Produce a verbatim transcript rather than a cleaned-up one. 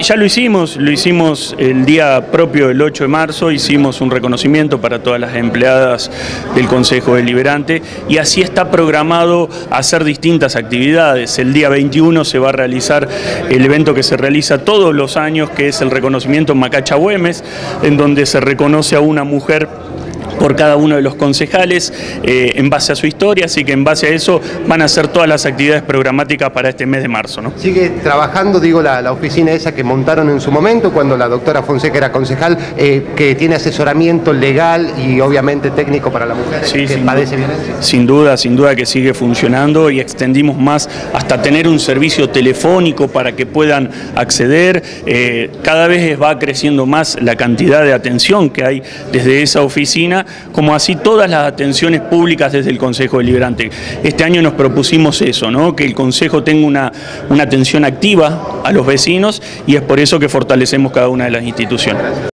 ya lo hicimos, lo hicimos el día propio del ocho de marzo, hicimos un reconocimiento para todas las empleadas del Consejo Deliberante y así está programado hacer distintas actividades. El día veintiuno se va a realizar el evento que se realiza todos los años, que es el reconocimiento Macacha Güemes, en donde se reconoce a una mujer por cada uno de los concejales eh, en base a su historia, así que en base a eso van a hacer todas las actividades programáticas para este mes de marzo, ¿no? Sigue trabajando, digo, la, la oficina esa que montaron en su momento cuando la doctora Fonseca era concejal, eh, que tiene asesoramiento legal y obviamente técnico para la mujer sí, que padece violencia. Sin duda, sin duda que sigue funcionando y extendimos más hasta tener un servicio telefónico para que puedan acceder. Eh, cada vez va creciendo más la cantidad de atención que hay desde esa oficina, como así todas las atenciones públicas desde el Consejo Deliberante. Este año nos propusimos eso, ¿no? Que el Consejo tenga una, una atención activa a los vecinos y es por eso que fortalecemos cada una de las instituciones.